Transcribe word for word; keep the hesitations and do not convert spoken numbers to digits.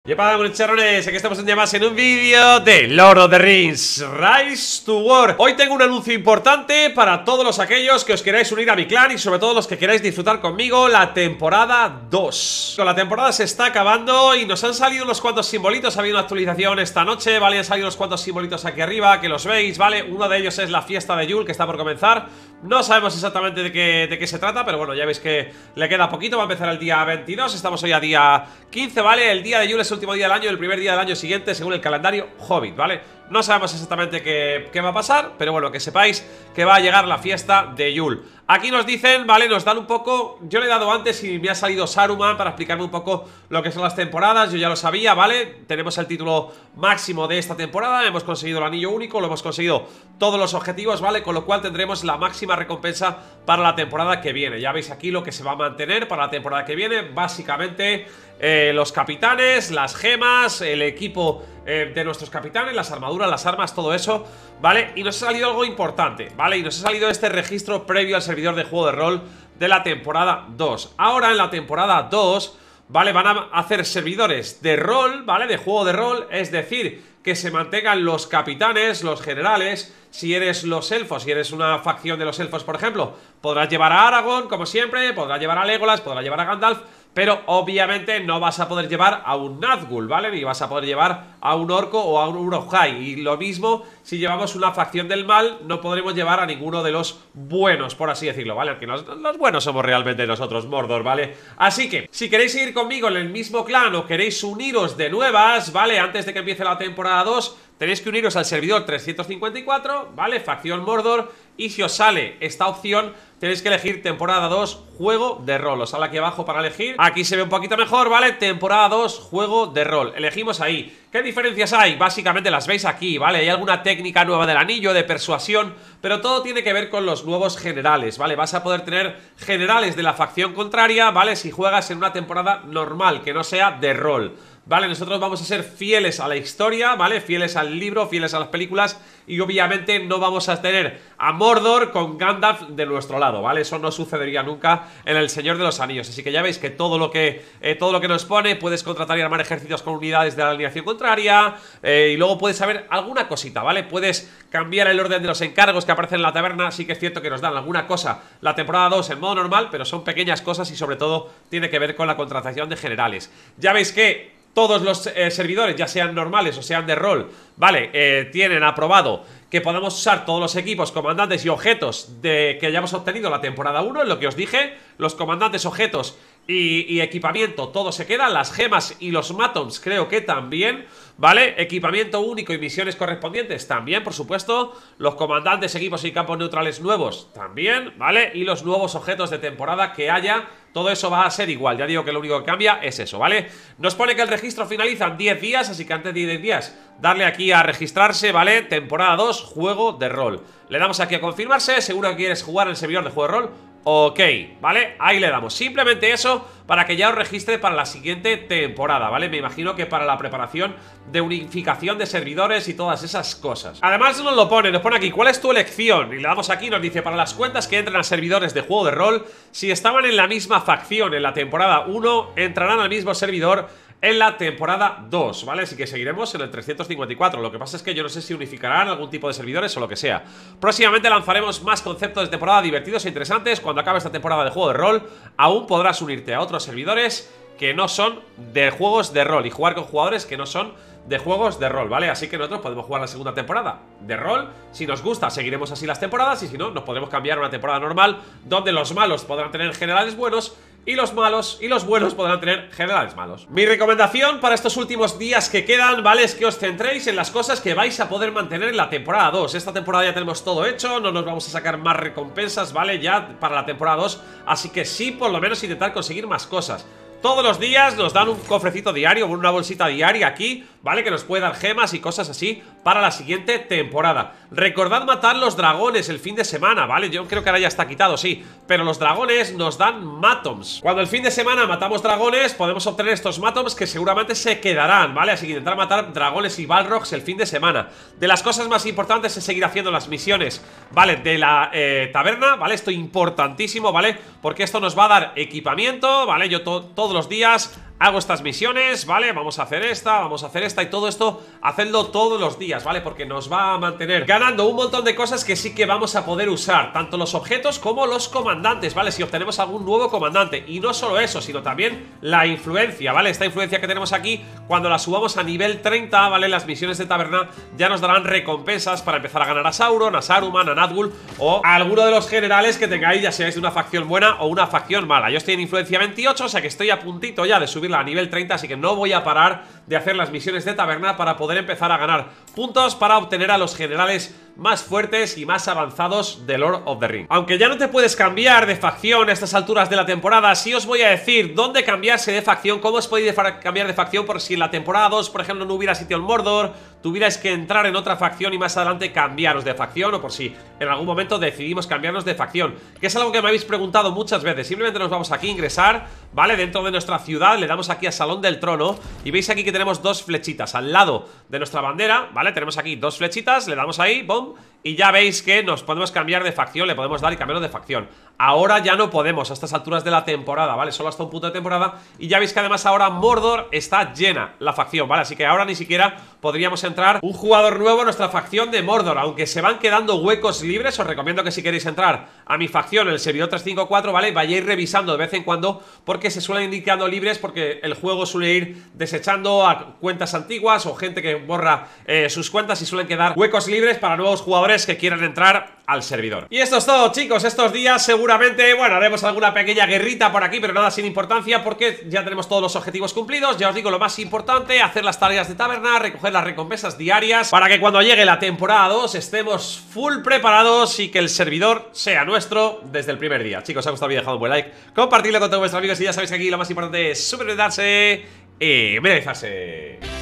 Y para muchachones, aquí estamos un día más en un vídeo de Lord of the Rings Rise to War. Hoy tengo un anuncio importante para todos los aquellos que os queráis unir a mi clan y sobre todo los que queráis disfrutar conmigo la temporada dos. La temporada se está acabando y nos han salido unos cuantos simbolitos. Ha habido una actualización esta noche, ¿vale? Han salido unos cuantos simbolitos aquí arriba que los veis, ¿vale? Uno de ellos es la fiesta de Yule que está por comenzar. No sabemos exactamente de qué, de qué se trata, pero bueno, ya veis que le queda poquito. Va a empezar el día veintidós, estamos hoy a día quince, ¿vale? El día de Yule es el último día del año, el primer día del año siguiente según el calendario Hobbit, ¿vale? No sabemos exactamente qué, qué va a pasar, pero bueno, que sepáis que va a llegar la fiesta de Yule. Aquí nos dicen, ¿vale? Nos dan un poco... Yo le he dado antes y me ha salido Saruman para explicarme un poco lo que son las temporadas. Yo ya lo sabía, ¿vale? Tenemos el título máximo de esta temporada. Hemos conseguido el anillo único, lo hemos conseguido todos los objetivos, ¿vale? Con lo cual tendremos la máxima recompensa para la temporada que viene. Ya veis aquí lo que se va a mantener para la temporada que viene. Básicamente eh, los capitanes, las gemas, el equipo eh, de nuestros capitanes, las armaduras, las armas, todo eso, ¿vale? Y nos ha salido algo importante, ¿vale? Y nos ha salido este registro previo al servidor de juego de rol de la temporada dos. Ahora en la temporada dos, ¿vale? Van a hacer servidores de rol, ¿vale? De juego de rol, es decir, que se mantengan los capitanes, los generales. Si eres los elfos, si eres una facción de los elfos, por ejemplo, podrás llevar a Aragorn, como siempre, podrás llevar a Legolas, podrás llevar a Gandalf, pero obviamente no vas a poder llevar a un Nazgûl, ¿vale? Ni vas a poder llevar a un orco o a un Uruk-hai. Y lo mismo, si llevamos una facción del mal, no podremos llevar a ninguno de los buenos, por así decirlo, ¿vale? Aunque los, los buenos somos realmente nosotros, Mordor, ¿vale? Así que, si queréis seguir conmigo en el mismo clan o queréis uniros de nuevas, ¿vale? Antes de que empiece la temporada dos, tenéis que uniros al servidor trescientos cincuenta y cuatro, ¿vale? Facción Mordor. Y si os sale esta opción, tenéis que elegir temporada dos, juego de rol. Os sale aquí abajo para elegir. Aquí se ve un poquito mejor, ¿vale? Temporada dos, juego de rol. Elegimos ahí. ¿Qué diferencias hay? Básicamente las veis aquí, ¿vale? Hay alguna técnica nueva del anillo, de persuasión, pero todo tiene que ver con los nuevos generales, ¿vale? Vas a poder tener generales de la facción contraria, ¿vale? Si juegas en una temporada normal, que no sea de rol, ¿vale? Nosotros vamos a ser fieles a la historia, ¿vale? Fieles al libro, fieles a las películas. Y obviamente no vamos a tener a Mordor con Gandalf de nuestro lado, ¿vale? Eso no sucedería nunca en El Señor de los Anillos. Así que ya veis que todo lo que eh, todo lo que nos pone, puedes contratar y armar ejércitos con unidades de la alineación contraria, eh, y luego puedes saber alguna cosita, ¿vale? Puedes cambiar el orden de los encargos que aparecen en la taberna. Sí que es cierto que nos dan alguna cosa la temporada dos en modo normal, pero son pequeñas cosas y sobre todo tiene que ver con la contratación de generales. Ya veis que todos los eh, servidores, ya sean normales o sean de rol, ¿vale? Eh, tienen aprobado que podamos usar todos los equipos, comandantes y objetos de que hayamos obtenido la temporada uno, en lo que os dije. Los comandantes, objetos y, y equipamiento, todo se queda. Las gemas y los matoms creo que también, ¿vale? Equipamiento único y misiones correspondientes también, por supuesto. Los comandantes, equipos y campos neutrales nuevos también, ¿vale? Y los nuevos objetos de temporada que haya, todo eso va a ser igual. Ya digo que lo único que cambia es eso, ¿vale? Nos pone que el registro finaliza en diez días, así que antes de diez días darle aquí a registrarse, ¿vale? Temporada dos, juego de rol. Le damos aquí a confirmarse. ¿Seguro que quieres jugar en el servidor de juego de rol? Ok, ¿vale? Ahí le damos. Simplemente eso para que ya os registre para la siguiente temporada, ¿vale? Me imagino que para la preparación de unificación de servidores y todas esas cosas. Además nos lo pone, nos pone aquí, ¿cuál es tu elección? Y le damos aquí, nos dice, para las cuentas que entran a servidores de juego de rol, si estaban en la misma facción en la temporada uno, entrarán al mismo servidor en la temporada dos, ¿vale? Así que seguiremos en el trescientos cincuenta y cuatro. Lo que pasa es que yo no sé si unificarán algún tipo de servidores o lo que sea. Próximamente lanzaremos más conceptos de temporada divertidos e interesantes. Cuando acabe esta temporada de juego de rol, aún podrás unirte a otros servidores que no son de juegos de rol y jugar con jugadores que no son de juegos de rol, ¿vale? Así que nosotros podemos jugar la segunda temporada de rol. Si nos gusta, seguiremos así las temporadas. Y si no, nos podemos cambiar a una temporada normal donde los malos podrán tener generales buenos y los malos y los buenos podrán tener generales malos. Mi recomendación para estos últimos días que quedan, ¿vale? Es que os centréis en las cosas que vais a poder mantener en la temporada dos. Esta temporada ya tenemos todo hecho, no nos vamos a sacar más recompensas, ¿vale? Ya para la temporada dos, así que sí, por lo menos intentar conseguir más cosas. Todos los días nos dan un cofrecito diario, una bolsita diaria aquí, ¿vale? Que nos puede dar gemas y cosas así para la siguiente temporada. Recordad matar los dragones el fin de semana, ¿vale? Yo creo que ahora ya está quitado, sí, pero los dragones nos dan matoms. Cuando el fin de semana matamos dragones, podemos obtener estos matoms que seguramente se quedarán, ¿vale? Así que intentar matar dragones y balrogs el fin de semana. De las cosas más importantes es seguir haciendo las misiones, ¿vale? De la eh, taberna, ¿vale? Esto es importantísimo, ¿vale? Porque esto nos va a dar equipamiento, ¿vale? Yo to todos los días hago estas misiones, ¿vale? Vamos a hacer esta, vamos a hacer esta y todo esto, hacedlo todos los días, ¿vale? Porque nos va a mantener ganando un montón de cosas que sí que vamos a poder usar, tanto los objetos como los comandantes, ¿vale? Si obtenemos algún nuevo comandante. Y no solo eso, sino también la influencia, ¿vale? Esta influencia que tenemos aquí, cuando la subamos a nivel treinta, ¿vale? Las misiones de taberna ya nos darán recompensas para empezar a ganar a Sauron, a Saruman, a Nazgûl o a alguno de los generales que tengáis, ya seáis de una facción buena o una facción mala. Yo estoy en influencia veintiocho, o sea que estoy a puntito ya de subirla a nivel treinta, así que no voy a parar de hacer las misiones de taberna para poder empezar a ganar puntos para obtener a los generales más fuertes y más avanzados de Lord of the Rings. Aunque ya no te puedes cambiar de facción a estas alturas de la temporada, sí os voy a decir dónde cambiarse de facción, cómo os podéis cambiar de facción, por si en la temporada dos, por ejemplo, no hubiera sitio en Mordor, tuvierais que entrar en otra facción y más adelante cambiaros de facción, o por si en algún momento decidimos cambiarnos de facción, que es algo que me habéis preguntado muchas veces. Simplemente nos vamos aquí a ingresar, ¿vale? Dentro de nuestra ciudad, le damos aquí a Salón del Trono y veis aquí que tenemos dos flechitas al lado de nuestra bandera, ¿vale? Tenemos aquí dos flechitas, le damos ahí, ¡pum! Y ya veis que nos podemos cambiar de facción, le podemos dar y cambiarnos de facción. Ahora ya no podemos a estas alturas de la temporada, ¿vale? Solo hasta un punto de temporada. Y ya veis que además ahora Mordor está llena la facción, ¿vale? Así que ahora ni siquiera podríamos entrar un jugador nuevo a nuestra facción de Mordor. Aunque se van quedando huecos libres, os recomiendo que si queréis entrar a mi facción, el servidor trescientos cincuenta y cuatro, ¿vale? Vayáis revisando de vez en cuando, porque se suelen indicando libres, porque el juego suele ir desechando a cuentas antiguas o gente que borra eh, sus cuentas y suelen quedar huecos libres para nuevos jugadores que quieran entrar al servidor. Y esto es todo, chicos. Estos días seguramente, bueno, haremos alguna pequeña guerrita por aquí, pero nada sin importancia, porque ya tenemos todos los objetivos cumplidos. Ya os digo, lo más importante, hacer las tareas de taberna, recoger las recompensas diarias, para que cuando llegue la temporada dos estemos full preparados y que el servidor sea nuestro desde el primer día. Chicos, si os ha gustado el vídeo, dejad un buen like, compartidlo con todos vuestros amigos y ya sabéis que aquí lo más importante es supervitarse y mentalizarse.